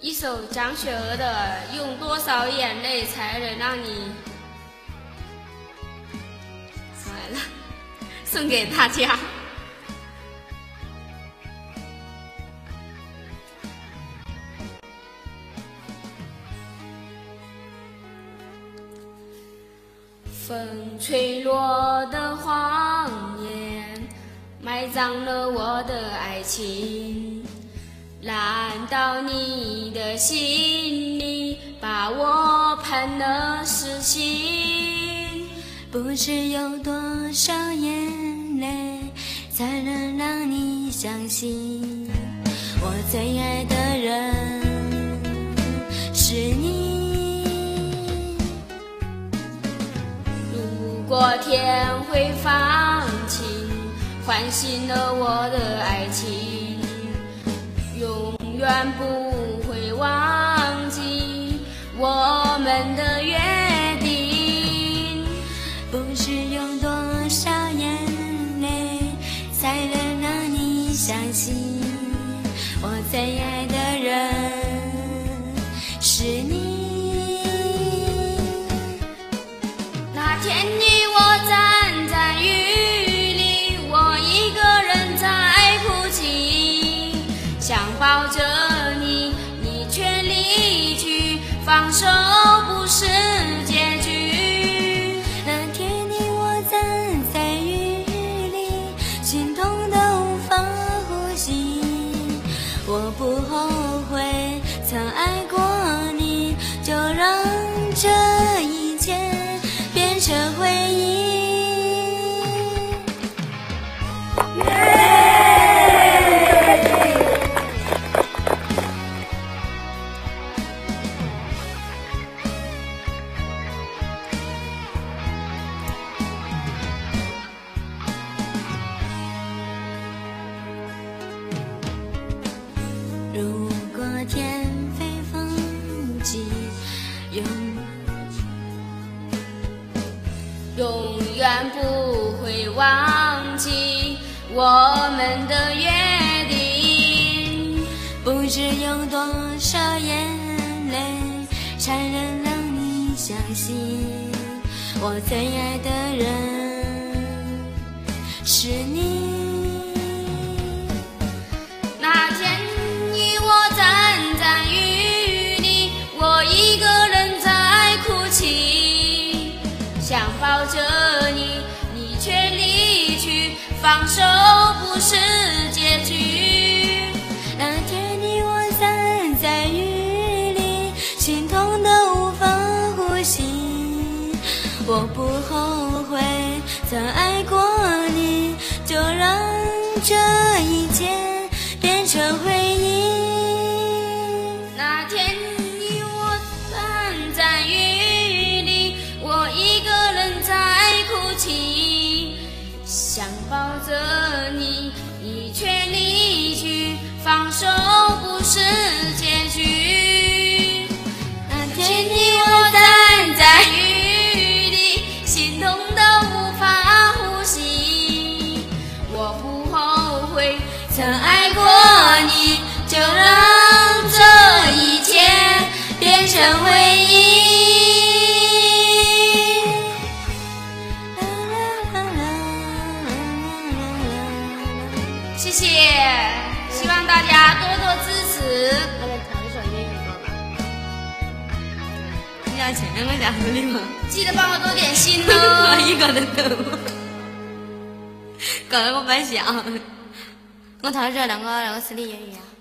一首张学友的《用多少眼泪才能让你》来了，送给大家。风吹落的谎言，埋葬了我的爱情，烂到你的心里，把我判了死刑。 不知有多少眼泪，才能让你相信，我最爱的人是你。 如果天会放晴，唤醒了我的爱情，永远不会忘记我们的约定。 不知用多少眼泪，才能让你相信，我最爱的人是你。 那天你我站在雨里，我一个人在哭泣，想抱着你，你却离去，放手不是结局。 那天你我站在雨里，心痛得无法呼吸，我不后悔曾爱过你，就让这一切变成回忆。如果天非风急， 永远不会忘记我们的约定。 不知有多少眼泪，才能让你相信，我最爱的人是你。 那天你我站在雨里，我一个人在哭泣，想抱着你，你却离去，放手不是结局。 那天你我站在雨里，心痛得无法呼吸，我不后悔曾爱过你，就让这一切变成回忆。 那天你我站在雨里，我一个人在哭泣，想抱着你，你却离去，放手不是结局。 那天天你我站在雨里，心痛得无法呼吸，我不后悔曾爱过你，就让这一切变成回忆。谢谢，希望大家多多支持。 我来唱一首粤语歌吧。你要前2个小时的吗？ 记得帮我多点心我哦。 一个人头，搞得我白笑。我唱的是那个是的粤语啊。